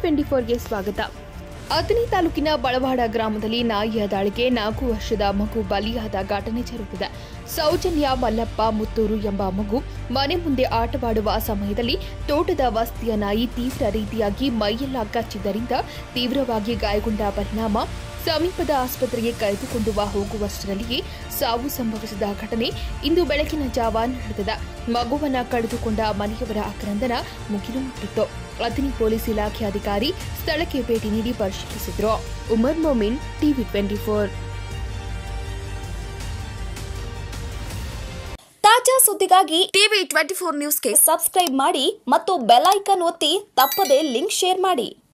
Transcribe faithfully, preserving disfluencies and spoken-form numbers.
Twenty ಫೋರ್ಗೆ ಸ್ವಾಗತ. ಅಥಣಿ ತಾಲೂಕಿನ ಬಳವಾಡ ಗ್ರಾಮದಲ್ಲಿ ನಾಯಿಯ ದಾಳಿಗೆ ನಾಲ್ಕು ವರ್ಷದ ಮಗು ಬಲಿಯಾದ ಘಟನೆ ಜರುಗಿದೆ. ಸೌಜನ್ಯ ಮಲ್ಲಪ್ಪ ಮುತ್ತೂರು ಎಂಬ ಮಗು ಮನೆ ಮುಂದೆ ಆಟವಾಡುವ ಸಮಯದಲ್ಲಿ ತೋಟದ ವಸ್ತಿಯ ನಾಯಿ ತೀವ್ರ ರೀತಿಯಾಗಿ ಮೈಯೆಲ್ಲ ಕಚ್ಚಿದ್ದರಿಂದ ತೀವ್ರವಾಗಿ ಗಾಯಗೊಂಡ ಪರಿಣಾಮ ಸಮೀಪದ ಆಸ್ಪತ್ರೆಗೆ ಕರೆದುಕೊಂಡು ಹೋಗುವಷ್ಟರಲ್ಲಿಯೇ ಸಾವು ಸಂಭವಿಸಿದ ಘಟನೆ ಇಂದು ಬೆಳಗಿನ ಜಾವ ನಡೆದಿದೆ. ಮಗುವನ್ನ ಕಳೆದುಕೊಂಡ ಮನೆಯವರ ಆಕ್ರಂದನ ಮುಗಿಲು ಮುಟ್ಟಿತ್ತು. ಅಥಣಿ ಪೊಲೀಸ್ ಇಲಾಖೆ ಅಧಿಕಾರಿ ಸ್ಥಳಕ್ಕೆ ಭೇಟಿ ನೀಡಿ ಪರಿಶೀಲಿಸಿದರು. Umar Momin, TV twenty four. ತಾಜಾ ಸುದ್ದಿಗಾಗಿ ಟಿವಿ ಟ್ವೆಂಟಿ ಫೋರ್ ನ್ಯೂಸ್ಗೆ ಸಬ್ಸ್ಕ್ರೈಬ್ ಮಾಡಿ ಮತ್ತು ಬೆಲ್ ಐಕಾನ್ ಒತ್ತಿ ತಪ್ಪದೇ ಲಿಂಕ್ ಶೇರ್ ಮಾಡಿ.